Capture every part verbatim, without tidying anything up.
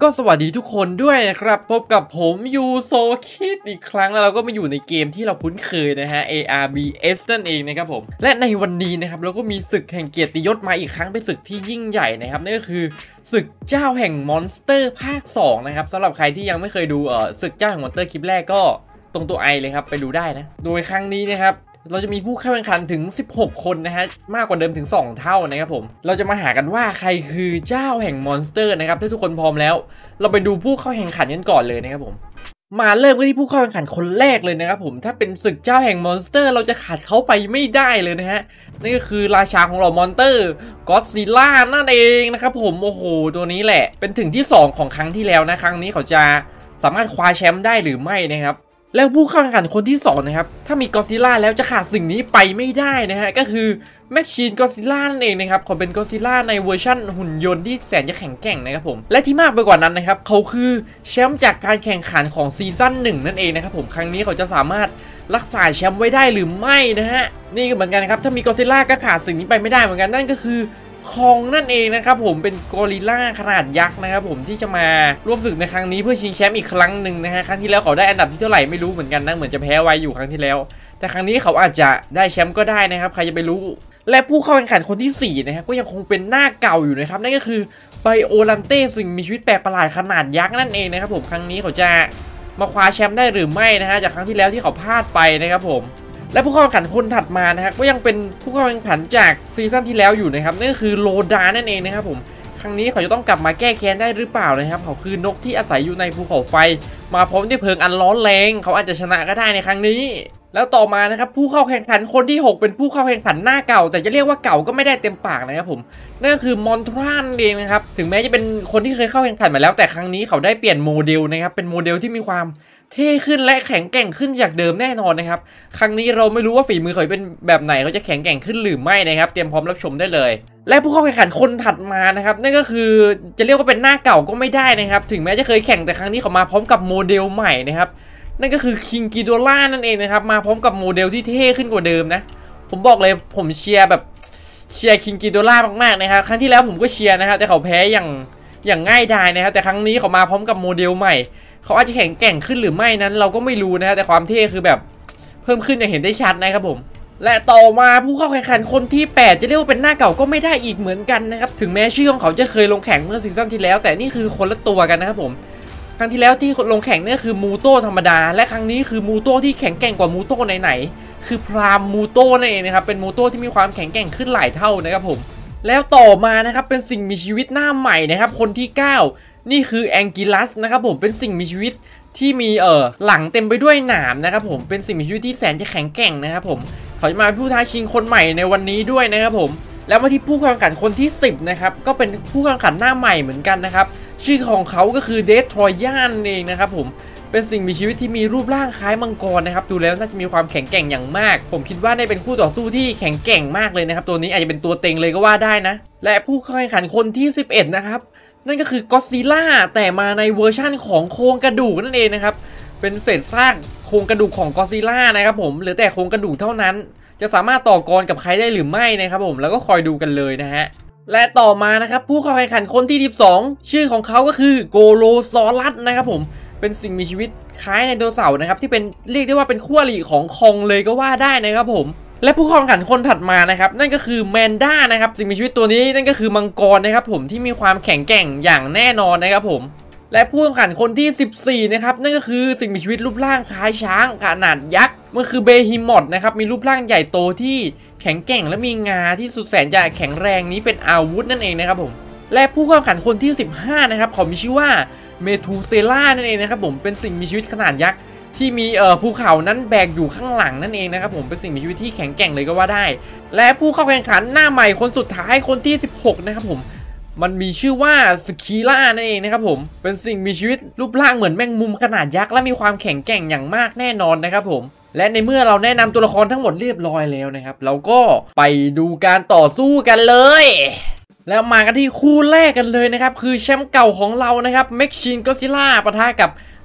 ก็สวัสดีทุกคนด้วยนะครับพบกับผมยูโซคิดอีกครั้งแล้วเราก็มาอยู่ในเกมที่เราคุ้นเคยนะฮะ เอ อาร์ บี เอส นั่นเองนะครับผมและในวันนี้นะครับเราก็มีศึกแห่งเกียรติยศมาอีกครั้งเป็นศึกที่ยิ่งใหญ่นะครับนั่นก็คือศึกเจ้าแห่งมอนสเตอร์ภาคสองนะครับสำหรับใครที่ยังไม่เคยดูเอ่อศึกเจ้าแห่งมอนสเตอร์คลิปแรกก็ตรงตัวไอเลยครับไปดูได้นะโดยครั้งนี้นะครับเราจะมีผู้เข้าแข่งขันถึงสิบหกคนนะฮะมากกว่าเดิมถึงสองเท่านะครับผมเราจะมาหากันว่าใครคือเจ้าแห่งมอนสเตอร์นะครับถ้าทุกคนพร้อมแล้วเราไปดูผู้เข้าแข่งขันกันก่อนเลยนะครับผมมาเริ่มกันที่ผู้เข้าแข่งขันคนแรกเลยนะครับผมถ้าเป็นศึกเจ้าแห่งมอนสเตอร์เราจะขาดเขาไปไม่ได้เลยนะฮะนั่นก็คือราชาของเหล่ามอนสเตอร์ก็อดซิลล่านั่นเองนะครับผมโอ้โหตัวนี้แหละเป็นถึงที่สองของครั้งที่แล้วนะครั้งนี้เขาจะสามารถคว้าแชมป์ได้หรือไม่นะครับแล้วผู้เข้าแข่งขันคนที่สองนะครับถ้ามีก็อดซิลล่าแล้วจะขาดสิ่งนี้ไปไม่ได้นะฮะก็คือแมชชีนก็อดซิลล่านั่นเองนะครับเขาเป็นก็อดซิลล่าในเวอร์ชั่นหุ่นยนต์ที่แสนจะแข็งแกร่งนะครับผมและที่มากไปกว่านั้นนะครับเขาคือแชมป์จากการแข่งขันของซีซั่นหนึ่งนั่นเองนะครับผมครั้งนี้เขาจะสามารถรักษาแชมป์ไว้ได้หรือไม่นะฮะนี่ก็เหมือนกันครับถ้ามีก็อดซิลล่าก็ขาดสิ่งนี้ไปไม่ได้เหมือนกันนั่นก็คือคองนั่นเองนะครับผมเป็นกอริลลาขนาดยักษ์นะครับผมที่จะมาร่วมศึกในครั้งนี้เพื่อชิงแชมป์อีกครั้งหนึ่งนะฮะครั้งที่แล้วเขาได้อันดับที่เท่าไหร่ไม่รู้เหมือนกันนะเหมือนจะแพ้ไว้อยู่ครั้งที่แล้วแต่ครั้งนี้เขาอาจจะได้แชมป์ก็ได้นะครับใครจะไปรู้และผู้เข้าแข่งขันคนที่สี่นะครับก็ยังคงเป็นหน้าเก่าอยู่นะครับนั่นก็คือไบโอลันเต้สิ่งมีชีวิตแปลกประหลาดขนาดยักษ์นั่นเองนะครับผมครั้งนี้เขาจะมาคว้าแชมป์ได้หรือไม่นะฮะจากครั้งที่แล้วที่เขาพลาดไปนะครับผมและผู้เข้าแข่งขันคนถัดมานะครับก็ยังเป็นผู้เข้าแข่งขันจากซีซั่นที่แล้วอยู่นะครับนั่นก็คือโลดานั่นเองนะครับผมครั้งนี้เขาจะต้องกลับมาแก้แค้นได้หรือเปล่านะครับเขาคือนกที่อาศัยอยู่ในภูเขาไฟมาพร้อมด้วยเพลิงอันร้อนแรงเขาอาจจะชนะก็ได้ในครั้งนี้แล้วต่อมานะครับผู้เข้าแข่งขันคนที่หกเป็นผู้เข้าแข่งขันหน้าเก่าแต่จะเรียกว่าเก่าก็ไม่ได้เต็มปากนะครับผมนั่นก็คือมอนทรานเองนะครับถึงแม้จะเป็นคนที่เคยเข้าแข่งขันมาแล้วแต่ครั้งนี้เขาได้เปลี่ยนโมเดลนะครับเป็นโมเดลที่มีความเท่ขึ้นและแข็งแกร่งขึ้นจากเดิมแน่นอนนะครับครั้งนี้เราไม่รู้ว่าฝีมือเขาเป็นแบบไหนเขาจะแข็งแกร่งขึ้นหรือไม่นะครับเตรียมพร้อมรับชมได้เลยและผู้เข้าแข่งขันคนถัดมานะครับนั่นก็คือจะเรียกว่าเป็นหน้าเก่าก็ไม่ได้นะครับถึงแม้จะเคยแข่งแต่ครั้งนี้เขามาพร้อมกับโมเดลใหม่นะครับนั่นก็คือคิงกิโดล่านั่นเองนะครับมาพร้อมกับโมเดลที่เท่ขึ้นกว่าเดิมนะผมบอกเลยผมเชียร์แบบเชียร์คิงกิโดล่ามากๆนะครับครั้งที่แล้วผมก็เชียร์นะครับแต่เขาแพ้อย่างอย่างง่ายดายนะครับแต่ครั้งนี้เขามาพร้อมกับโมเดลใหม่เขาอาจจะแข็งแกร่งขึ้นหรือไม่นั้นเราก็ไม่รู้นะฮะแต่ความเท่คือแบบเพิ่มขึ้นอย่างเห็นได้ชัดนะครับผมและต่อมาผู้เข้าแข่งขันคนที่แปดจะเรียกว่าเป็นหน้าเก่าก็ไม่ได้อีกเหมือนกันนะครับถึงแม้ชื่อของเขาจะเคยลงแข่งเมื่อซีซั่นที่แล้วแต่นี่คือคนละตัวกันนะครับผมครั้งที่แล้วที่ลงแข่งนี่คือมูโต้ธรรมดาและครั้งนี้คือมูโต้ที่แข็งแกร่งกว่ามูโต้ไหนๆคือพรามมูโต้นั่นเองนะครับเป็นมูโต้ที่มีความแข็งแกร่งขึ้นหลายเท่านะครับผมแล้วต่อมานะครับเป็นสิ่งมีชีวิตหน้าใหม่นะครับคนที่เก้านี่คือแองกิลัสนะครับผมเป็นสิ่งมีชีวิตที่มีเอ่อหลังเต็มไปด้วยหนามนะครับผมเป็นสิ่งมีชีวิตที่แสนจะแข็งแกร่งนะครับผมเขาจะมาเป็นผู้ท้าชิงคนใหม่ในวันนี้ด้วยนะครับผมแล้วมาที่ผู้แข่งขันคนที่สิบนะครับก็เป็นผู้แข่งขันหน้าใหม่เหมือนกันนะครับชื่อของเขาก็คือเดสทรอยานเองนะครับผมเป็นสิ่งมีชีวิตที่มีรูปร่างคล้ายมังกรนะครับดูแล้วน่าจะมีความแข็งแกร่งอย่างมากผมคิดว่าได้เป็นคู่ต่อสู้ที่แข็งแกร่งมากเลยนะครับตัวนี้อาจจะเป็นตัวเต็งเลยก็ว่าได้นะและผู้แข่งขันคนที่สิบเอ็ดนะครับนั่นก็คือก็อดซิลล่าแต่มาในเวอร์ชั่นของโครงกระดูกนั่นเองนะครับเป็นเศษซากโครงกระดูกของก็อดซิลล่านะครับผมเหลือแต่โครงกระดูกเท่านั้นจะสามารถต่อกรกับใครได้หรือไม่นะครับผมแล้วก็คอยดูกันเลยนะฮะและต่อมานะครับผู้เข้าแข่งขันคนที่สิบสองชื่อของเขาก็คือโกโลซอรัสนะครับผมเป็นสิ่งมีชีวิตคล้ายไดโนเสาร์นะครับที่เป็นเรียกได้ว่าเป็นคู่อริของคองเลยก็ว่าได้นะครับผมและผู้เข้าแข่งขันคนถัดมานะครับนั่นก็คือแมนด้านะครับสิ่งมีชีวิตตัวนี้นั่นก็คือมังกรนะครับผมที่มีความแข็งแกร่งอย่างแน่นอนนะครับผมและผู้แข่งขันคนที่สิบสี่นะครับนั่นก็คือสิ่งมีชีวิตรูปร่างคล้ายช้างขนาดยักษ์มันคือเบฮิมอธนะครับมีรูปร่างใหญ่โตที่แข็งแกร่งและมีงาที่สุดแสนจะแข็งแรงนี้เป็นอาวุธนั่นเองนะครับผมและผู้แข่งขันคนที่สิบห้านะครับเขามีชื่อว่าเมทูเซล่านั่นเองนะครับผมเป็นสิ่งมีชีวิตขนาดยักษ์ที่มีเอ่อภูเขานั้นแบกอยู่ข้างหลังนั่นเองนะครับผมเป็นสิ่งมีชีวิตที่แข็งแกร่งเลยก็ว่าได้และผู้เข้าแข่งขันหน้าใหม่คนสุดท้ายคนที่สิบหกนะครับผมมันมีชื่อว่าสกีล่านั่นเองนะครับผมเป็นสิ่งมีชีวิตรูปร่างเหมือนแมงมุมขนาดยักษ์และมีความแข็งแกร่งอย่างมากแน่นอนนะครับผมและในเมื่อเราแนะนำตัวละครทั้งหมดเรียบร้อยแล้วนะครับเราก็ไปดูการต่อสู้กันเลยแล้วมากันที่คู่แรกกันเลยนะครับคือแชมป์เก่าของเรานะครับแมชชีนก็อดซิลล่าปะทะกับ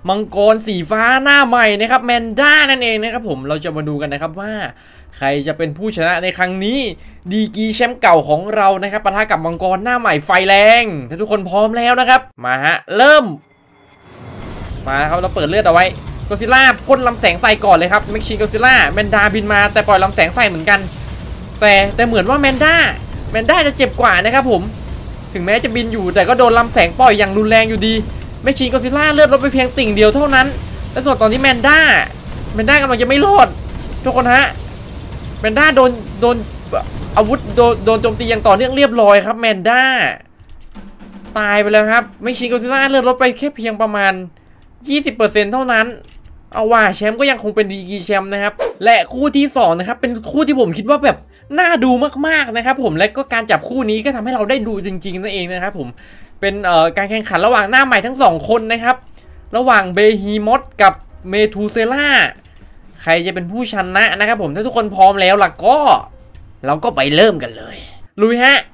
มังกรสีฟ้าหน้าใหม่นะครับแมนด้านั่นเองนะครับผมเราจะมาดูกันนะครับว่าใครจะเป็นผู้ชนะในครั้งนี้ดีกรีแชมป์เก่าของเรานะครับปะทะกับมังกรหน้าใหม่ไฟแรงถ้าทุกคนพร้อมแล้วนะครับมาฮะเริ่มมาครับเราเปิดเลือดเอาไว้กอซิล่าพ่นลำแสงใส่ก่อนเลยครับแม็กชีกอซิล่าแมนด้าบินมาแต่ปล่อยลำแสงใส่เหมือนกันแต่แต่เหมือนว่าแมนด้าแมนด้าจะเจ็บกว่านะครับผมถึงแม้จะบินอยู่แต่ก็โดนลำแสงปล่อยอย่างรุนแรงอยู่ดีแม็กชีกอซิล่าเลือดลดไปเพียงติ่งเดียวเท่านั้นและส่วนตอนนี้แมนด้าแมนด้ากำลังจะไม่รอดทุกคนฮะแมนด้าโดนโดนอาวุธโดนโดนโจมตีอย่างต่อเนื่องเรียบร้อยครับแมนด้าตายไปแล้วครับแม็กชีกอซิล่าเลือดลดไปแค่เพียงประมาณ ยี่สิบเปอร์เซ็นต์ เท่านั้นเอาว่าแชมป์ก็ยังคงเป็นดีกรีแชมป์นะครับและคู่ที่สองนะครับเป็นคู่ที่ผมคิดว่าแบบน่าดูมากๆนะครับผมและก็การจับคู่นี้ก็ทำให้เราได้ดูจริงๆนั่นเองนะครับผมเป็นเอ่อการแข่งขันระหว่างหน้าใหม่ทั้งสองคนนะครับระหว่างเบฮีมอสกับเมทูเซล่าใครจะเป็นผู้ชนะนะครับผมถ้าทุกคนพร้อมแล้วล่ะก็เราก็ไปเริ่มกันเลยลุยฮะ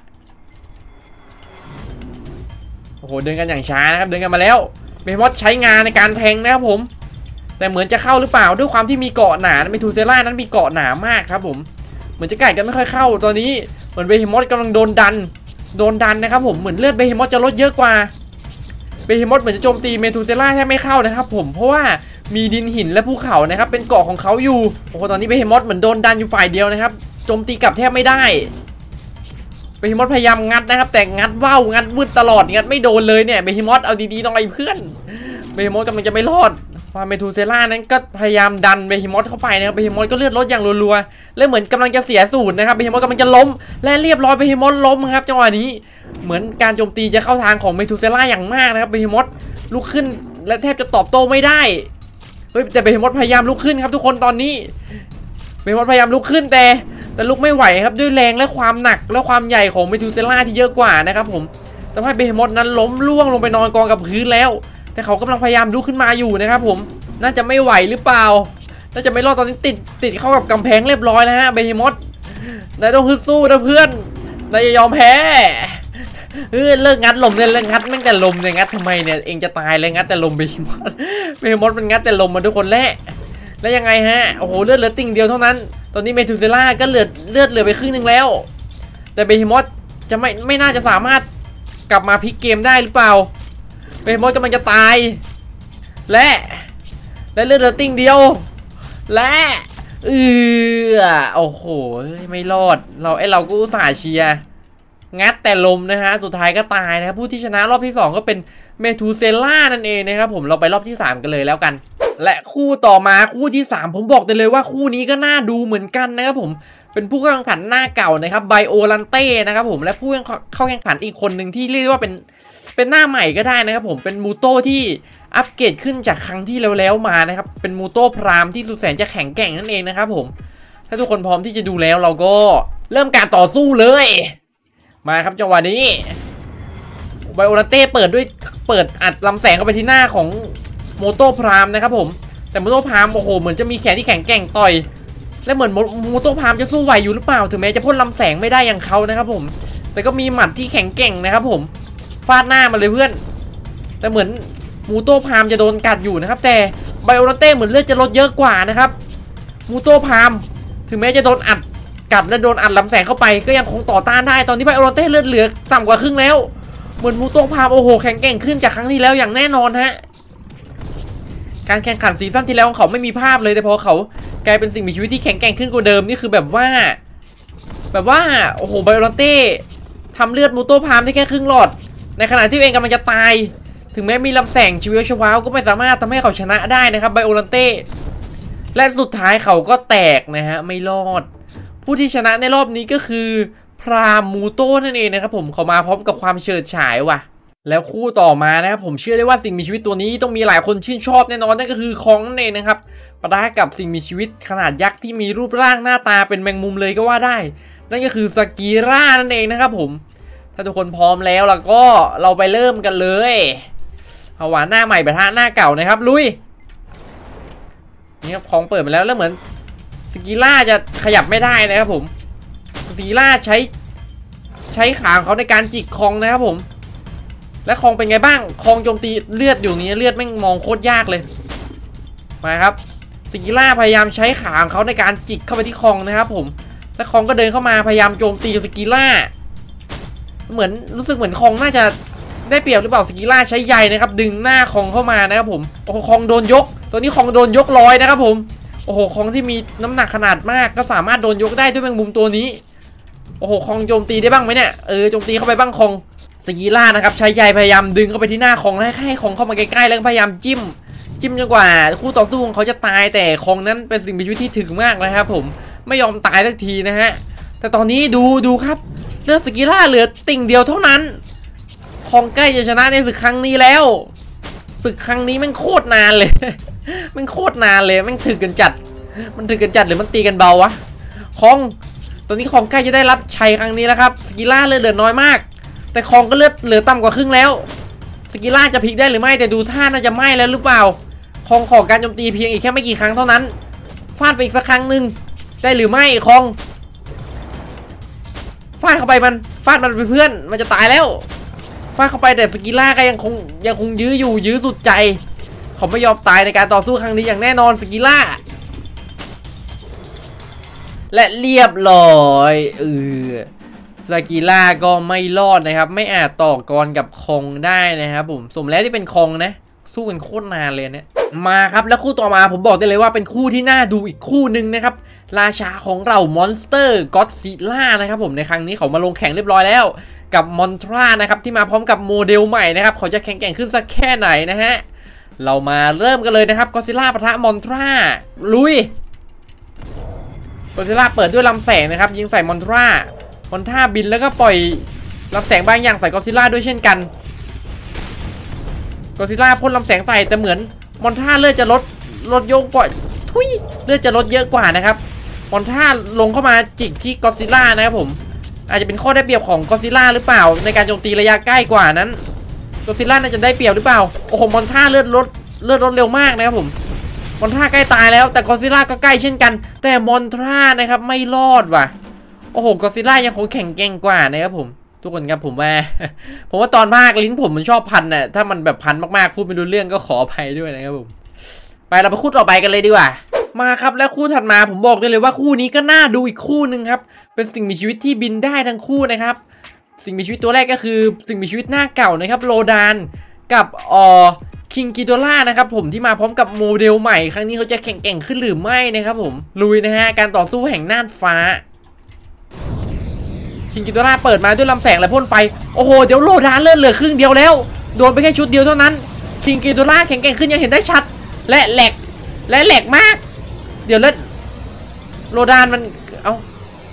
โอ้โหเดินกันอย่างช้านะครับเดินกันมาแล้วเบฮีมอสใช้งานในการแทงนะครับผมแต่เหมือนจะเข้าหรือเปล่าด้วยความที่มีเกาะหนาเมทูเซล่านั้นมีเกาะหนามากครับผมเหมือนจะไก่กันไม่ค่อยเข้าตอนนี้เหมือนเบฮีมอสกำลังโดนดันโดนดันนะครับผมเหมือนเลือดเบฮีมอสจะลดเยอะกว่าเบฮีมอสเหมือนจะโจมตีเมทูเซล่าแทบไม่เข้านะครับผมเพราะว่ามีดินหินและภูเขานะครับเป็นเกาะของเขาอยู่โอ้โหตอนนี้เบฮีมอสเหมือนโดนดันอยู่ฝ่ายเดียวนะครับโจมตีกลับแทบไม่ได้เบฮีมอสพยายามงัดนะครับแต่งัดว่าวงัดวืดตลอดงัดไม่โดนเลยเนี่ยเบฮีมอสเอาดีๆหน่อยเพื่อนเบฮีมอสกำลังจะไม่รอดความเมทูเซล่านั้นก็พยายามดันเบฮีมอสเข้าไปนะครับเบฮีมอสก็เลือดลดอย่างรัวๆและเหมือนกำลังจะเสียสูตรนะครับเบฮีมอสกำลังจะล้มและเรียบร้อยเบฮีมอสล้มครับจังหวะนี้เหมือนการโจมตีจะเข้าทางของเมทูเซล่าอย่างมากนะครับเบฮีมอสลุกขึ้นและแทบจะตอบโต้ไม่ได้เฮ้ยแต่เบฮีมอสพยายามลุกขึ้นครับทุกคนตอนนี้เบฮีมอสพยายามลุกขึ้นแต่แต่ลุกไม่ไหวครับด้วยแรงและความหนักและความใหญ่ของเมทูเซล่าที่เยอะกว่านะครับผมทำให้เบฮีมอสนั้นล้มล่วงลงไปนอนกองกับพื้นแล้วแต่เขากำลังพยายามลุกขึ้นมาอยู่นะครับผมน่าจะไม่ไหวหรือเปล่าน่าจะไม่รอดตอนนี้ติดติดเข้ากับกำแพงเรียบร้อยแล้วฮะเบฮีมอสนายต้องฮึดสู้นะเพื่อนนายอย่ายอมแพ้เออเลิกงัดลมเนี่ยเลิกงัดแม่งแต่ลมเนี่ยงัดทำไมเนี่ยเองจะตายเลยงัดแต่ลมเบฮีมอสเบฮีมอสมันงัดแต่ลมมาทุกคนแล้วแล้วยังไงฮะโอ้โหเลือดเหลือติ่งเดียวเท่านั้นตอนนี้เมทูเซล่าก็เลือดเลือดเหลือไปครึ่งนึงแล้วแต่เบฮีมอสจะไม่ไม่น่าจะสามารถกลับมาพลิกเกมได้หรือเปล่าเบฮีมอสกำลังจะตายและและเลือดเหลือติ่งเดียวและเออโอ้โหไม่รอดเราไอเราก็อุตส่าห์เชียร์งัดแต่ลมนะฮะสุดท้ายก็ตายนะครับผู้ที่ชนะรอบที่สองก็เป็นเมทูเซล่านั่นเองนะครับผมเราไปรอบที่สามกันเลยแล้วกันและคู่ต่อมาคู่ที่สามผมบอกได้เลยว่าคู่นี้ก็น่าดูเหมือนกันนะครับผมเป็นผู้เข้าแข่งขันหน้าเก่านะครับไบโอลันเต้นะครับผมและผู้เข้าแข่งขันอีกคนหนึ่งที่เรียกว่าเป็นเป็นหน้าใหม่ก็ได้นะครับผมเป็นมูโต้ที่อัปเกรดขึ้นจากครั้งที่แล้วๆมานะครับเป็นมูโต้พรามที่สุดแสนจะแข็งแกร่งนั่นเองนะครับผมถ้าทุกคนพร้อมที่จะดูแล้วเราก็เริ่มการต่อสู้เลยมาครับจังหวะนี้ไบโอลันเต้เปิดด้วยเปิดอัดลำแสงเข้าไปที่หน้าของโมโต้พรามนะครับผมแต่โมโต้พรามโอ้โหเหมือนจะมีแขนที่แข็งแกร่งต่อยและเหมือนโมโต้พรามจะสู้ไหวอยู่หรือเปล่าถึงแม้จะพ่นลำแสงไม่ได้อย่างเขานะครับผมแต่ก็มีหมัดที่แข็งแกร่งนะครับผมฟาดหน้ามาเลยเพื่อนแต่เหมือนมูโต้พามจะโดนกัดอยู่นะครับแต่ไบโอลันเต้เหมือนเลือดจะลดเยอะกว่านะครับมูโต้พามถึงแม้จะโดนอัดกัดและโดนอัดลำแสงเข้าไปก็ยังคงต่อต้านได้ตอนนี้ไบโอลันเต้เลือดเหลือต่ำกว่าครึ่งแล้วเหมือนมูโต้พามโอ้โหแข็งแกร่งขึ้นจากครั้งที่แล้วอย่างแน่นอนฮะการแข่งขันซีซั่นที่แล้วของเขาไม่มีภาพเลยแต่พอเขากลายเป็นสิ่งมีชีวิตที่แข็งแกร่งขึ้นกว่าเดิมนี่คือแบบว่าแบบว่าโอ้โหไบโอลันเต้ทำเลือดมูโต้พามได้แค่ครึ่งหลอดในขณะที่เองกำลังจะตายถึงแม้มีลำแสงชิวชวาวก็ไม่สามารถทำให้เขาชนะได้นะครับไบโอลันเต้และสุดท้ายเขาก็แตกนะฮะไม่รอดผู้ที่ชนะในรอบนี้ก็คือพรามมูโต้นั่นเองนะครับผมเขามาพร้อมกับความเฉิดฉายว่ะแล้วคู่ต่อมานะครับผมเชื่อได้ว่าสิ่งมีชีวิตตัวนี้ต้องมีหลายคนชื่นชอบแน่นอนนั่นก็คือคองนั่นเองนะครับปะทะกับสิ่งมีชีวิตขนาดยักษ์ที่มีรูปร่างหน้าตาเป็นแมงมุมเลยก็ว่าได้นั่นก็คือสกีร่านั่นเองนะครับผมถ้าทุกคนพร้อมแล้วล่ะก็เราไปเริ่มกันเลยเอาหวานหน้าใหม่ปะทะหน้าเก่านะครับลุยนี่ครับของเปิดมาแล้วแล้วเหมือนสกีร่าจะขยับไม่ได้นะครับผมสกีร่าใช้ใช้ขาของเขาในการจิกคองนะครับผมและคองเป็นไงบ้างคองโจมตีเลือดอยู่นี้เลือดแม่งมองโคตรยากเลยมาครับสกิล่าพยายามใช้ขาของเขาในการจิกเข้าไปที่คองนะครับผมและคองก็เดินเข้ามาพยายามโจมตีสกิล่าเหมือนรู้สึกเหมือนคองน่าจะได้เปรียบหรือเปล่าสกิล่าใช้ใยนะครับดึงหน้าคองเข้ามานะครับผมโอ้โหคองโดนยกตัวนี้คองโดนยกลอยนะครับผมโอ้โหคองที่มีน้ำหนักขนาดมากก็สามารถโดนยกได้ด้วยแมงมุมตัวนี้โอ้โหคองโจมตีได้บ้างไหมเนี่ยเออโจมตีเข้าไปบ้างคองสกิล่านะครับใช้ใยพยายามดึงเข้าไปที่หน้าคองให้ให้คองเข้ามาใกล้ๆแล้วก็พยายามจิ้มจิ้มจนกว่าคู่ต่อสู้ของเขาจะตายแต่คองนั้นเป็นสิ่งมีชีวิตที่ถึงมากนะครับผมไม่ยอมตายสักทีนะฮะแต่ตอนนี้ดูดูครับเลือดสกิล่าเหลือติ่งเดียวเท่านั้นคองใกล้จะชนะในศึกครั้งนี้แล้วศึกครั้งนี้มันโคตรนานเลยมันโคตรนานเลยมันถึกกันจัดมันถึกกันจัดหรือมันตีกันเบาวะคองตอนนี้คองใกล้จะได้รับชัยครั้งนี้แล้วครับสกิล่าเลือดเหลือน้อยมากแต่คองก็เลือดเหลือต่ำกว่าครึ่งแล้วสกิล่าจะพลิกได้หรือไม่แต่ดูท่าน่าจะไม่แล้วหรือเปล่าคองขอการโจมตีเพียงอีกแค่ไม่กี่ครั้งเท่านั้นฟาดไปอีกสักครั้งหนึ่งได้หรือไม่คองฟาดเข้าไปมันฟาดมันไปเพื่อนมันจะตายแล้วฟาดเข้าไปแต่สกิล่าก็ยังคงยังคงยื้ออยู่ยื้อสุดใจเขาไม่ยอมตายในการต่อสู้ครั้งนี้อย่างแน่นอนสกิล่าและเรียบร้อยเออสกิล่าก็ไม่รอดนะครับไม่อาจต่อกรกับคองได้นะครับผมสมแล้วที่เป็นคองนะสู้กันโคตรนานเลยเนี่ยมาครับแล้วคู่ต่อมาผมบอกได้เลยว่าเป็นคู่ที่น่าดูอีกคู่หนึ่งนะครับราชาของเรามอนสเตอร์ก็อดซิลล่านะครับผมในครั้งนี้เขามาลงแข่งเรียบร้อยแล้วกับมอนทรานะครับที่มาพร้อมกับโมเดลใหม่นะครับเขาจะแข่งแกร่งขึ้นสักแค่ไหนนะฮะเรามาเริ่มกันเลยนะครับก็อดซิลล่าปะทะมอนทราลุยก็อดซิลล่าเปิดด้วยลำแสงนะครับยิงใส่มอนทรามอนทราบินแล้วก็ปล่อยลำแสงบางอย่างใส่ก็อดซิลล่าด้วยเช่นกันก็อดซิลล่าพ่นลำแสงใส่แต่เหมือนมอนทราเลือดจะลดลดโยงกว่าทุยเลือดจะลดเยอะกว่านะครับมอนทราลงเข้ามาจิกที่ก็อดซิลล่านะครับผมอาจจะเป็นข้อได้เปรียบของก็อดซิลล่าหรือเปล่าในการโจมตีระยะใกล้กว่านั้นก็อดซิลล่าน่าจะได้เปรียบหรือเปล่าโอ้โหมอนทราเลือดลดเลือดลดเร็วมากนะครับผมมอนทราใกล้ตายแล้วแต่ก็อดซิลล่าก็ใกล้เช่นกันแต่มอนทรานะครับไม่รอดว่ะโอ้โหก็อดซิลล่ายังคงแข็งแกร่งกว่านะครับผมทุกคนครับผมว่าผมว่าตอนภาคลิ้นผมมันชอบพันน่ะถ้ามันแบบพันมากๆพูดไม่รู้เรื่องก็ขออภัยด้วยนะครับผมไปเราไปคู่ต่อไปกันเลยดีกว่ามาครับแล้วคู่ถัดมาผมบอกได้เลยว่าคู่นี้ก็น่าดูอีกคู่หนึ่งครับเป็นสิ่งมีชีวิตที่บินได้ทั้งคู่นะครับสิ่งมีชีวิตตัวแรกก็คือสิ่งมีชีวิตหน้าเก่านะครับโลดานกับออคิงกิโดล่านะครับผมที่มาพร้อมกับโมเดลใหม่ครั้งนี้เขาจะแข่งแกร่งขึ้นหรือไม่นะครับผมลุยนะฮะการต่อสู้แห่งน่านฟ้าคิงกิโดล่าเปิดมาด้วยลำแสงและพ่นไฟโอ้โหเดี๋ยวโลดานเลือดเหลือครึ่งเดียวแล้วโดนไปแค่ชุดเดียวเท่านั้นคิงกิโดล่าแข็งแกร่งขึ้นยังเห็นได้ชัดและแหลกและแหลกมากเดี๋ยวเลือดโลดานมันเอ้า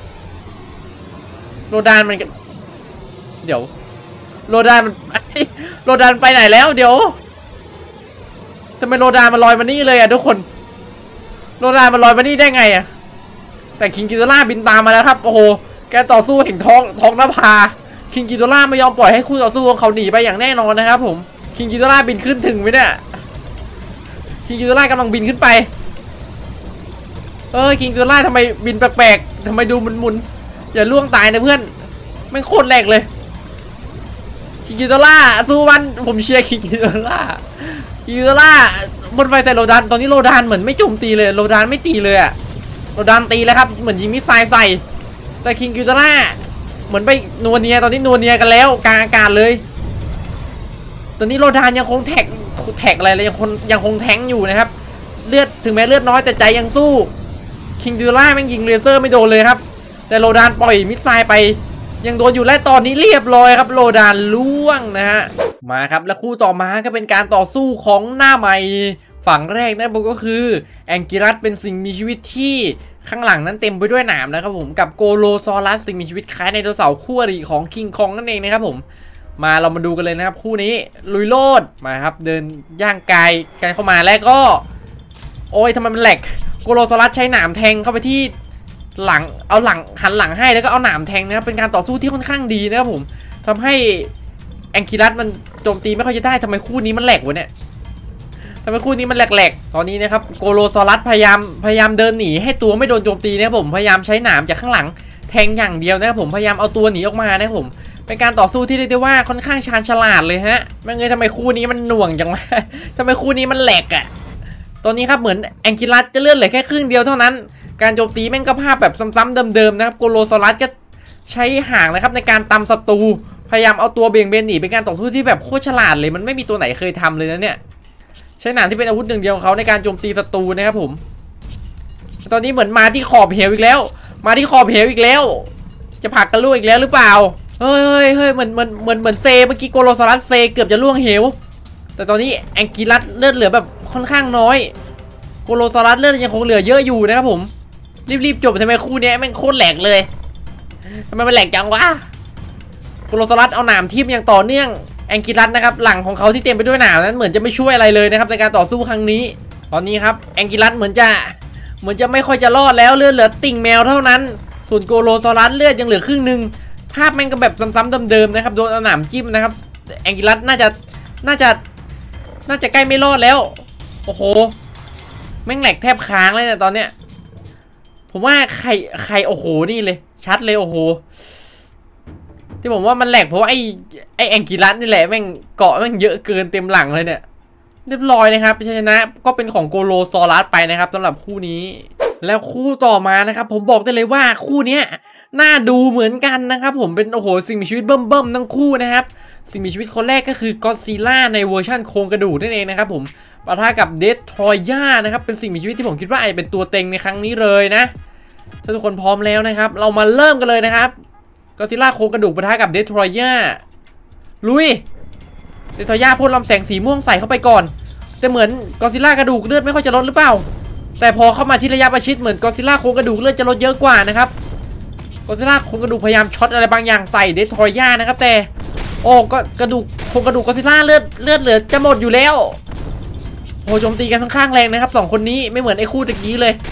โลดานมันเดี๋ยวโลดานมันโลดานไปไหนแล้วเดี๋ยวทำไมโลดานมันลอยมานี่เลยอ่ะทุกคนโลดานมันลอยมานี่ได้ไงอ่ะแต่คิงกิโดล่าบินตามมาแล้วครับโอ้โหแกต่อสู้แห่งท้องท้องนภาคิงกิโดล่าไม่ยอมปล่อยให้คู่ต่อสู้ของเขาหนีไปอย่างแน่นอนนะครับผมคิงกิโดล่าบินขึ้นถึงไหมเนี่ยคิงกิโดล่ากำลังบินขึ้นไปเออคิงกิโดล่าทำไมบินแปลกๆทำไมดูมุนๆอย่าล่วงตายนะเพื่อนไม่โคตรแหลกเลยคิงกิโดล่าสู้มันผมเชียร์คิงกิโดล่าคิงกิโดล่าบนไฟใส่โลดานตอนนี้โลดานเหมือนไม่โจมตีเลยโลดานไม่ตีเลยอะโลดานตีแล้วครับเหมือนยิงมิสไซล์ใส่แต่คิงกิโดล่าเหมือนไปนัวเนียตอนนี้นัวเนียกันแล้วกลางอากาศเลยตอนนี้โลดานยังคงแท็กแท็กอะไรเลยยังคงยังคงแทงอยู่นะครับเลือดถึงแม้เลือดน้อยแต่ใจยังสู้คิงกิโดล่าแม่งยิงเลเซอร์ไม่โดนเลยครับแต่โลดานปล่อยมิสไซล์ไปยังโดนอยู่และตอนนี้เรียบร้อยครับโลดานล่วงนะฮะมาครับและคู่ต่อมาก็เป็นการต่อสู้ของหน้าใหม่ฝั่งแรกนะก็คือแองกิรัสเป็นสิ่งมีชีวิตที่ข้างหลังนั้นเต็มไปด้วยหนามนะครับผมกับโกโลซอรัสสิ่งมีชีวิตคล้ายไดโนเสาร์คู่อริของคิงคองนั่นเองนะครับผมมาเรามาดูกันเลยนะครับคู่นี้ลุยโลดมาครับเดินย่างกายกันเข้ามาแล้วก็โอ้ยทำไมมันแหลกโกโลซอรัสใช้หนามแทงเข้าไปที่หลังเอาหลังหันหลังให้แล้วก็เอาหนามแทงนะครับเป็นการต่อสู้ที่ค่อนข้างดีนะครับผมทำให้แองกิรัสมันโจมตีไม่ค่อยจะได้ทำไมคู่นี้มันแหลกวะเนี่ยทำไมคู่นี้มันแหลกๆตอนนี้นะครับโกโลซอรัสพยายามพยายามเดินหนีให้ตัวไม่โดนโจมตีนะครับผมพยายามใช้หนามจากข้างหลังแทงอย่างเดียวนะครับผมพยายามเอาตัวหนีออกมานะครับผมเป็นการต่อสู้ที่เรียกได้ว่าค่อนข้างชาญฉลาดเลยฮะไม่ไงทำไมคู่นี้มันหน่วงจังวะทำไมคู่นี้มันแหลกอะตอนนี้ครับเหมือนแองกิลัสจะเลื่อนเหลือแค่ครึ่งเดียวเท่านั้นการโจมตีแม่งก็ภาพแบบซ้ำๆเดิมๆนะครับโกโลซอรัสก็ใช้หางนะครับในการตำศัตรูพยายามเอาตัวเบี่ยงเบนหนีเป็นการต่อสู้ที่แบบโคตรฉลาดเลยมันไม่มีตัวไหนเคยทำเลยนะเนี่ยใช้หนามที่เป็นอาวุธหนึ่งเดียวของเขาในการโจมตีศัตรูนะครับผมตอนนี้เหมือนมาที่ขอบเหวอีกแล้วมาที่ขอบเหวอีกแล้วจะผลักกันล่วงอีกแล้วหรือเปล่าเฮ้ยเฮ้ยเฮ้ยเหมือนเหมือนเหมือนเหมือนเซเมื่อกี้โกโลซอรัสเซเกือบจะล่วงเหวแต่ตอนนี้แองกิลัสเลือดเหลือแบบค่อนข้างน้อยโกโลซอรัสเลือดยังคงเหลือเยอะอยู่นะครับผมรีบๆจบทำไมคู่นี้แม่งโคตรแหลกเลยทำไมมันแหลกจังวะโกโลซอรัสเอาหนามทิ่มอย่างต่อเนื่องแองกิลัสนะครับหลังของเขาที่เต็มไปด้วยหนามนั้นเหมือนจะไม่ช่วยอะไรเลยนะครับในการต่อสู้ครั้งนี้ตอนนี้ครับแองกิลัสเหมือนจะเหมือนจะไม่ค่อยจะรอดแล้วเลือดเหลือติ่งแมวเท่านั้นส่วนโกโลซอรัสเลือดยังเหลือครึ่งหนึ่งภาพแม่งก็แบบซ้ำๆเดิมๆนะครับโดนเอาหนามจิ้มนะครับแองกิลัสน่าจะน่าจะน่าจะใกล้ไม่รอดแล้วโอ้โหแม่งแหลกแทบค้างเลยเนี่ยตอนเนี้ยผมว่าใครใครโอ้โหนี่เลยชัดเลยโอ้โหที่ผมว่ามันแหลกเพราะว่าไอ้ไอ้แองกิลัสนี่แหละแม่งเกาะแม่งเยอะเกินเต็มหลังเลยเนี่ยเรียบร้อยนะครับชัยชนะก็เป็นของโกโลซอรัสไปนะครับสำหรับคู่นี้แล้วคู่ต่อมานะครับผมบอกได้เลยว่าคู่นี้น่าดูเหมือนกันนะครับผมเป็นโอ้โหสิ่งมีชีวิตเบิ่มๆทั้งคู่นะครับสิ่งมีชีวิตคนแรกก็คือกอดซิลล่าในเวอร์ชั่นโครงกระดูกนั่นเองนะครับผมปะทะกับเดสทรอยานะครับเป็นสิ่งมีชีวิตที่ผมคิดว่าอาจจะเป็นตัวเต็งในครั้งนี้เลยนะถ้าทุกคนพร้อมแล้วนะครับเรามาเริ่มกันเลยนะครับกอดซิลล่าโครงกระดูกปะทะกับเดสทรอยาลุยเดสทรอยาพ่นลำแสงสีม่วงใส่เข้าไปก่อนแต่เหมือนกอดซิลล่ากระดูกเลือดไม่ค่อยจะลดหรือเปล่าแต่พอเข้ามาที่ระยะประชิดเหมือนกอดซิลล่าโครงกระดูกเลือดจะลดเยอะกว่านะครับกอดซิลล่าโครงกระดูกพยายามช็อตอะไรบางอย่างใส่เดสทรอยานะครับแต่โอ้ก็กระดูกโครงกระดูกกอดซิลล่าเลือดเลือดเหลือจะหมดอยู่แล้วโอ้โจมตีกันค่อนข้างแรงนะครับสองคนนี้ไม่เหมือนไอ้คู่ตะกี้เลย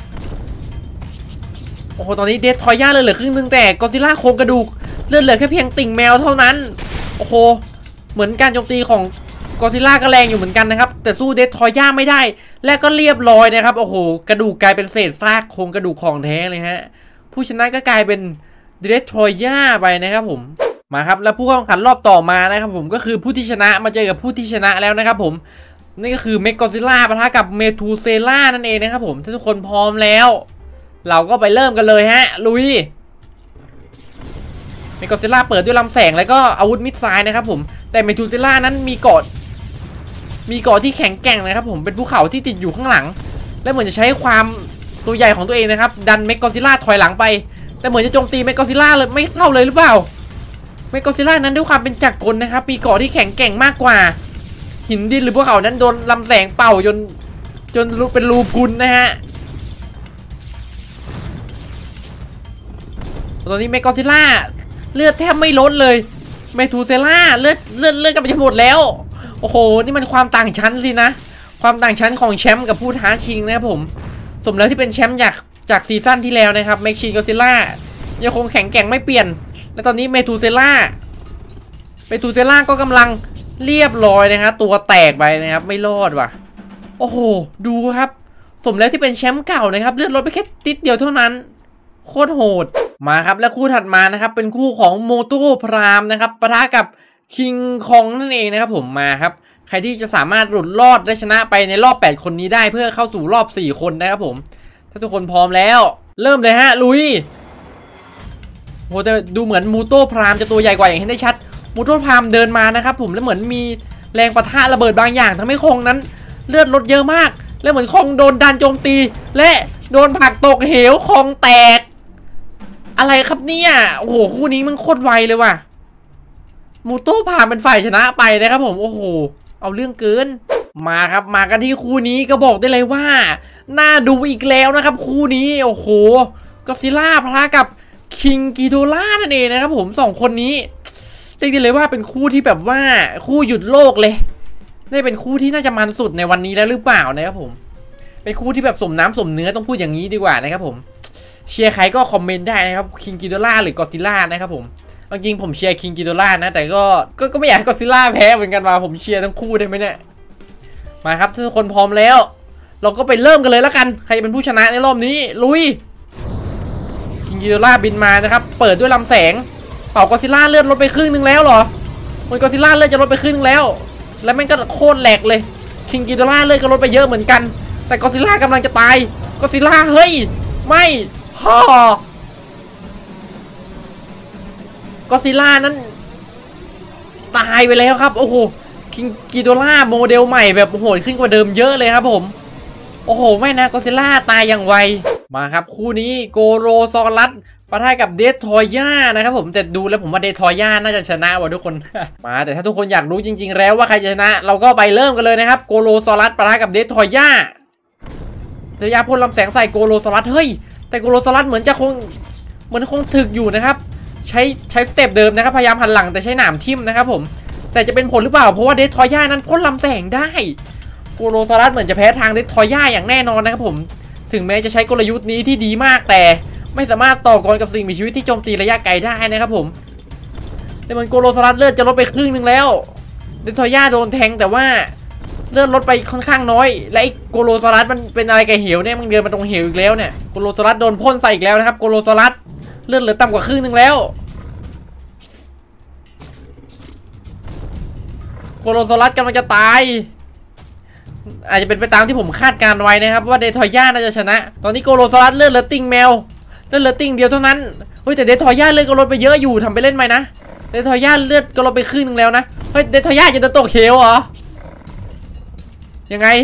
โอ้โหตอนนี้เดสทรอยาเลยเหลือครึ่งนึงแต่กอดซิลล่าโครงกระดูกเลือดเหลือแค่เพียงติ่งแมวเท่านั้นโอ้โหเหมือนการโจมตีของกอดซิลล่าก็แรงอยู่เหมือนกันนะครับแต่สู้เดสทรอยาไม่ได้และก็เรียบร้อยนะครับโอ้โหกระดูกกลายเป็นเศษซากโครงกระดูกของแท้เลยฮะผู้ชนะก็กลายเป็นเดสทรอยาไปนะครับผมมาครับแล้วผู้เข้าแข่งขันรอบต่อมานะครับผมก็คือผู้ที่ชนะมาเจอกับผู้ที่ชนะแล้วนะครับผมนี่ก็คือเมกกอดซิลล่าปะทะกับเมทูเซล่านั่นเองนะครับผมถ้าทุกคนพร้อมแล้วเราก็ไปเริ่มกันเลยฮะลุยเมกกอดซิลล่าเปิดด้วยลำแสงแล้วก็อาวุธมิดไซด์นะครับผมแต่เมทูเซล่านั้นมีเกาะมีเกาะที่แข็งแกร่งนะครับผมเป็นภูเขาที่ติดอยู่ข้างหลังและเหมือนจะใช้ความตัวใหญ่ของตัวเองนะครับดันเมกกอดซิลล่าถอยหลังไปแต่เหมือนจะโจมตีเมกกอดซิลล่าเลยไม่เข้าเลยหรือเปล่าเมกกอดซิลล่านั้นด้วยความเป็นจักรกลนะครับมีเกาะที่แข็งแกร่งมากกว่าหินดินหรือภูเขานั้นโดนลำแสงเป่าจนจนเป็นรูพุนนะฮะตอนนี้เมกกอดซิลล่าเลือดแทบไม่ลดเลยเมทูเซล่าเลือดเลือดเลือดกันไปหมดแล้วโอ้โหนี่มันความต่างชั้นสินะความต่างชั้นของแชมป์กับผู้ท้าชิงนะครับผมสมแล้วที่เป็นแชมป์จากจากซีซั่นที่แล้วนะครับเมกชินกอดซิลล่ายังคงแข็งแกร่งไม่เปลี่ยนและตอนนี้เมทูเซล่าเมทูเซล่าก็กำลังเรียบร้อยนะครับตัวแตกไปนะครับไม่รอดว่ะโอ้โหดูครับสมแล้วที่เป็นแชมป์เก่านะครับเลือดลดไปแค่ติดเดียวเท่านั้นโคตรโหดมาครับและคู่ถัดมานะครับเป็นคู่ของโมโต้พรามนะครับปะทะกับคิงคองนั่นเองนะครับผมมาครับใครที่จะสามารถหลุดรอดและชนะไปในรอบแปดคนนี้ได้เพื่อเข้าสู่รอบสี่คนนะครับผมถ้าทุกคนพร้อมแล้วเริ่มเลยฮะลุยโหแต่ดูเหมือนมูโต้พรามจะตัวใหญ่กว่าอย่างเห็นได้ชัดมูโต้พรามเดินมานะครับผมแล้วเหมือนมีแรงปะทะระเบิดบางอย่างทำให้คองนั้นเลือดลดเยอะมากและเหมือนคองโดนดันโจมตีและโดนผลักตกเหวคองแตกอะไรครับเนี่ยโอ้โหคู่นี้มันโคตรไวเลยว่ะมูโต้พรามเป็นฝ่ายชนะไปนะครับผมโอ้โหเอาเรื่องเกินมาครับมากันที่คู่นี้ก็บอกได้เลยว่าน่าดูอีกแล้วนะครับคู่นี้โอ้โหกอดซิลล่าปะทะกับคิงกิโดล่านั่นเองนะครับผมสองคนนี้เรียกได้เลยว่าเป็นคู่ที่แบบว่าคู่หยุดโลกเลยได้เป็นคู่ที่น่าจะมันสุดในวันนี้แล้วหรือเปล่านะครับผมเป็นคู่ที่แบบสมน้ำสมเนื้อต้องพูดอย่างนี้ดีกว่านะครับผมเชียร์ใครก็คอมเมนต์ได้นะครับคิงกิโดล่าหรือกอดซิลล่านะครับผมจริงผมเชียร์คิงกิโดล่านะแต่ก็ก็ก็ไม่อยากให้กอดซิลล่าแพ้เหมือนกันมาผมเชียร์ทั้งคู่ได้ไหมเนี่ยมาครับทุกคนพร้อมแล้วเราก็ไปเริ่มกันเลยแล้วกันใครเป็นผู้ชนะในรอบนี้ลุยคิงกิโดล่าบินมานะครับเปิดด้วยลำแสงเป่ากอซิล่าเลือดลดไปครึ่งนึงแล้วเหรอมันกอซิล่าเลือดจะลดไปครึ่งนึงแล้วแล้วมันก็โคตรแหลกเลยคิงกิโดล่าเลือดก็ลดไปเยอะเหมือนกันแต่กอซิล่ากำลังจะตายกอซิล่าเฮ้ยไม่ฮ่อกอซิล่านั้นตายไปแล้วครับโอ้โหคิงกิโดล่าโมเดลใหม่แบบโหดขึ้นกว่าเดิมเยอะเลยครับผมโอ้โหไม่นะกอซิล่าตายอย่างไวมาครับคู่นี้โกโรซอรัสปะทะกับเดททอยานะครับผมแต่ดูแล้วผมว่าเดททอยาน่าจะชนะว่ะทุกคน มาแต่ถ้าทุกคนอยากรู้จริงๆแล้วว่าใครจะชนะเราก็ไปเริ่มกันเลยนะครับโกโรซอรัสปะทะกับเดททอยาเดททอยาพ่นลำแสงใส่โกโรซอรัสเฮ้ยแต่โกโรซอรัสเหมือนจะคงเหมือนคงถึกอยู่นะครับใช้ใช้สเต็ปเดิมนะครับพยายามหันหลังแต่ใช้หนามทิ่มนะครับผมแต่จะเป็นผลหรือเปล่าเพราะว่าเดททอยานั้นพ่นลำแสงได้โกโรซอรัสเหมือนจะแพ้ทางเดททอยาอย่างแน่นอนนะครับผมถึงแม้จะใช้กลยุทธ์นี้ที่ดีมากแต่ไม่สามารถต่อกรกับสิ่งมีชีวิตที่โจมตีระยะไกลได้นะครับผมแต่เหมือนโกโรซอรัสเลือดจะลดไปครึ่งนึงแล้วเดททอยาโดนแทงแต่ว่าเลือดลดไปค่อนข้างน้อยและไอ้โกโรซอรัสมันเป็นอะไรกับเหวเนี่ยมันเดินมาตรงเหวอีกแล้วเนี่ยโกโรซอรัสโดนพ่นใส่อีกแล้วนะครับโกโรซอรัสเลือดเหลือต่ำกว่าครึ่งนึงแล้วโกโรซอรัสกำลังจะตายอาจจะเป็นไปตามที่ผมคาดการไว้นะครับว่าเดททอยาน่าจะชนะตอนนี้โกโรซอรัสเลือดเหลือติ่งแมวเลือดเหลือติ่งเดียวเท่านั้นเฮ้ยแต่เดททอยาเลือดก็ลดไปเยอะอยู่ทำไปเล่นไหมนะเดททอยาเลือดก็ลดไปครึ่งนึงแล้วนะเฮ้ยเดททอยาจะโดนตกเหวเหรอยังไง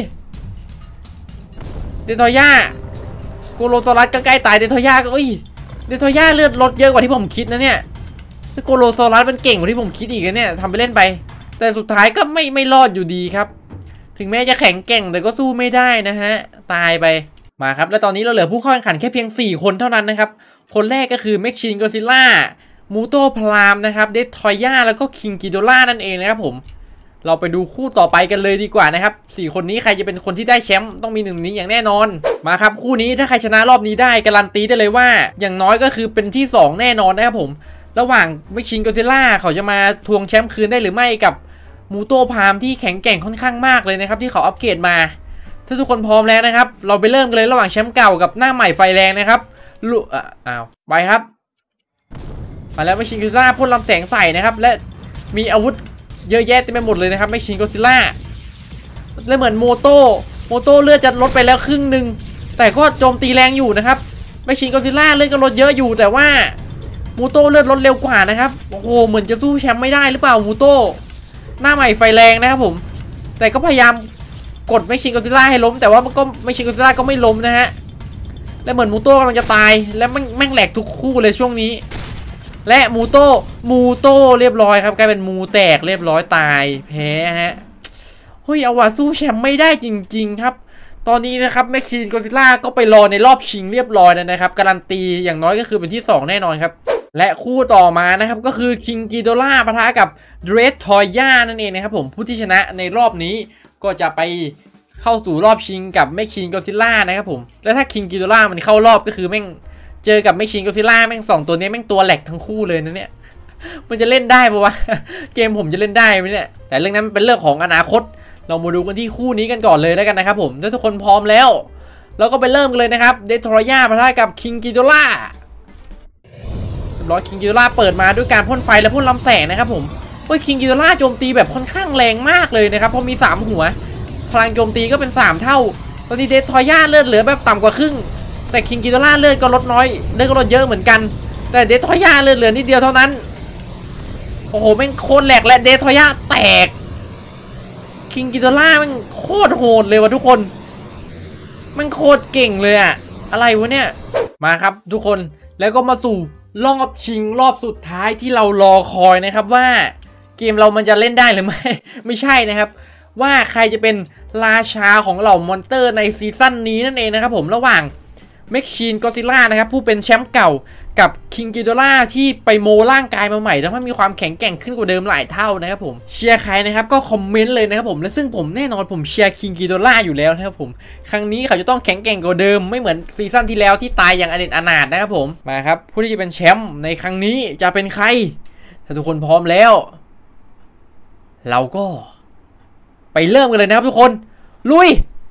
เดททอยาโกโรซอรัสก็ใกล้ตายเดททอยาก็อุ้ยเดททอยาเลือดลดเยอะกว่าที่ผมคิดนะเนี่ยโกโรซอรัสมันเก่งกว่าที่ผมคิดอีกนะเนี่ยทำไปเล่นไปแต่สุดท้ายก็ไม่ไม่รอดอยู่ดีครับถึงแม้จะแข็งแกร่งแต่ก็สู้ไม่ได้นะฮะตายไปมาครับและตอนนี้เราเหลือผู้เข้าแข่งขันแค่เพียงสี่คนเท่านั้นนะครับคนแรกก็คือแม็กชินกอซิล่ามูโตพรามนะครับเดททอยาแล้วก็คิงกิโดล่านั่นเองนะครับผมเราไปดูคู่ต่อไปกันเลยดีกว่านะครับสี่คนนี้ใครจะเป็นคนที่ได้แชมป์ต้องมีหนึ่งนี้อย่างแน่นอนมาครับคู่นี้ถ้าใครชนะรอบนี้ได้การันตีได้เลยว่าอย่างน้อยก็คือเป็นที่สองแน่นอนนะครับผมระหว่างแม็กชินกอซิล่าเขาจะมาทวงแชมป์คืนได้หรือไม่กับมูโตพามที่แข็งแกร่งค่อนข้างมากเลยนะครับที่เขาอัปเกรดมาถ้าทุกคนพร้อมแล้วนะครับเราไปเริ่มกันเลยระหว่างแชมป์เก่ากับหน้าใหม่ไฟแรงนะครับลุอ้าวไปครับมาแล้วแมชชีนก็ซิล่าพ่นลำแสงใส่นะครับและมีอาวุธเยอะแยะเต็มไปหมดเลยนะครับแมชชีนก็ซิล่าและเหมือนโมโตโมโตเลือดจะลดไปแล้วครึ่งหนึ่งแต่ก็โจมตีแรงอยู่นะครับแมชชีนก็ซิล่าเลือดก็ลดเยอะอยู่แต่ว่าโมโตเลือดลดเร็วกว่านะครับโอ้โหเหมือนจะสู้แชมป์ไม่ได้หรือเปล่าโมโตหน้าใหม่ไฟแรงนะครับผมแต่ก็พยายามกดแมชชีนก็ซิล่าให้ล้มแต่ว่ามันก็แมชชีนก็ซิล่าก็ไม่ล้มนะฮะและเหมือนมูโต้กำลังจะตายและแม่งแม่งแหลกทุกคู่เลยช่วงนี้และมูโต้มูโต้เรียบร้อยครับกลายเป็นมูแตกเรียบร้อยตายแพ้ฮะเฮ้ยเอาว่าสู้แชมป์ไม่ได้จริงๆครับตอนนี้นะครับแมชชีนก็ซิล่าก็ไปรอในรอบชิงเรียบร้อยแล้วนะครับการันตีอย่างน้อยก็คือเป็นที่สองแน่นอนครับและคู่ต่อมานะครับก็คือคิงกิโดล่าปะทะกับเดททอยานั่นเองนะครับผมผู้ที่ชนะในรอบนี้ก็จะไปเข้าสู่รอบชิงกับแม็กชินกอซิล่านะครับผมและถ้าคิงกิโดล่ามันเข้ารอบก็คือแม่งเจอกับแม็กชินกอซิล่าแม่งสองตัวนี้แม่งตัวแหลกทั้งคู่เลยนะเนี่ยมันจะเล่นได้ปะวะเกมผมจะเล่นได้ไหมเนี่ยแต่เรื่องนั้นเป็นเรื่องของอนาคตเรามาดูกันที่คู่นี้กันก่อนเลยแล้วกันนะครับผมถ้าทุกคนพร้อมแล้วเราก็ไปเริ่มกันเลยนะครับเดททอยาปะทะกับคิงกิโดล่าร้อยคิงกิโดล่าเปิดมาด้วยการพ่นไฟและพ่นลำแสงนะครับผมเฮ้ยคิงกิโดล่าโจมตีแบบค่อนข้างแรงมากเลยนะครับเพราะมีสามหัวพลังโจมตีก็เป็นสามเท่าตอนนี้เดททอยาเลือดเหลือแบบต่ำกว่าครึ่งแต่คิงกิโดล่าเลือดก็ลดน้อยเลือดก็ลดเยอะเหมือนกันแต่เดททอยาเลือดเหลือนิดเดียวเท่านั้นโอ้โหแม่งโคตรแหลกและเดททอยาแตกคิงกิโดล่าแม่งโคตรโหดเลยวะทุกคนแม่งโคตรเก่งเลยอะอะไรวะเนี่ยมาครับทุกคนแล้วก็มาสู่รอบชิงรอบสุดท้ายที่เรารอคอยนะครับว่าเกมเรามันจะเล่นได้หรือไม่ ไม่ใช่นะครับว่าใครจะเป็นราชาของเหล่ามอนเตอร์ในซีซั่นนี้นั่นเองนะครับผมระหว่างแม็กชีนกอซิล่านะครับผู้เป็นแชมป์เก่ากับคิงกิโดล่าที่ไปโมร่างกายมาใหม่ทำให้มีความแข็งแกร่งขึ้นกว่าเดิมหลายเท่านะครับผมเชียร์ใครนะครับก็คอมเมนต์เลยนะครับผมและซึ่งผมแน่นอนผมเชียร์คิงกิโดล่าอยู่แล้วนะครับผมครั้งนี้เขาจะต้องแข็งแกร่งกว่าเดิมไม่เหมือนซีซั่นที่แล้วที่ตายอย่างอเนจอนาถนะครับผมมาครับผู้ที่จะเป็นแชมป์ในครั้งนี้จะเป็นใครถ้าทุกคนพร้อมแล้วเราก็ไปเริ่มกันเลยนะครับทุกคนลุย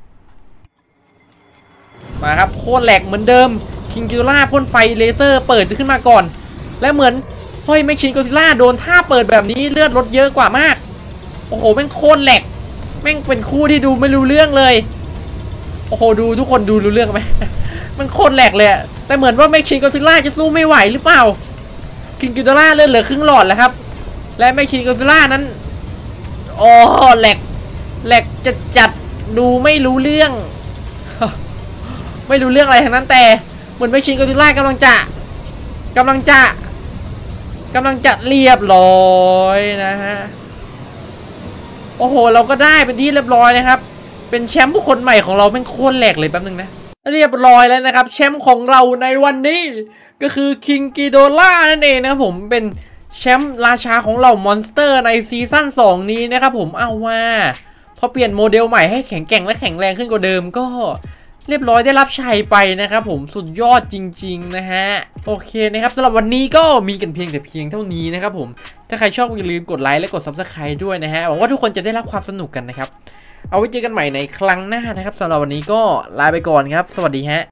มาครับโคตรแหลกเหมือนเดิมคิงกิโดล่าพ่นไฟเลเซอร์เปิดขึ้นมาก่อนและเหมือนเฮ้ยแม็กชินก็ซิล่าโดนท่าเปิดแบบนี้เลือดลดเยอะกว่ามากโอ้โหแม่งโคตรแหลกแม่งเป็นคู่ที่ดูไม่รู้เรื่องเลยโอ้โหดูทุกคนดูรู้เรื่องไหมมันโคตรแหลกเลยแต่เหมือนว่าแม็กชินก็ซิล่าจะสู้ไม่ไหวหรือเปล่าคิงกิโดล่าเลือดเหลือครึ่งหลอดแล้วครับและแม็กชินก็ซิล่านั้นโอ้แหลกแหลกจัดจัดดูไม่รู้เรื่องไม่รู้เรื่องอะไรทั้งนั้นแต่เหมือนแม็กชินก็ซิล่ากำลังจะกำลังจะกำลังจะเรียบร้อยนะฮะโอ้โหเราก็ได้เป็นที่เรียบร้อยนะครับเป็นแชมป์ผู้คนใหม่ของเราเป็นโคตรแหลกเลยแป๊บนึงนะเรียบร้อยแล้วนะครับแชมป์ของเราในวันนี้ก็คือคิงกิโดล่านั่นเองนะครับผมเป็นแชมป์ราชาของเหล่ามอนสเตอร์ในซีซั่นสองนี้นะครับผมเอาว่าพอเปลี่ยนโมเดลใหม่ให้แข็งแกร่งและแข็งแรงขึ้นกว่าเดิมก็เรียบร้อยได้รับชัยไปนะครับผมสุดยอดจริงๆนะฮะโอเคนะครับสำหรับวันนี้ก็มีกันเพียงแต่เพียงเท่านี้นะครับผมถ้าใครชอบอย่าลืมกดไลค์และกด ซับสไครบ์ ด้วยนะฮะหวังว่าทุกคนจะได้รับความสนุกกันนะครับเอาไว้เจอกันใหม่ในครั้งหน้านะครับสำหรับวันนี้ก็ลาไปก่อนครับสวัสดีฮะ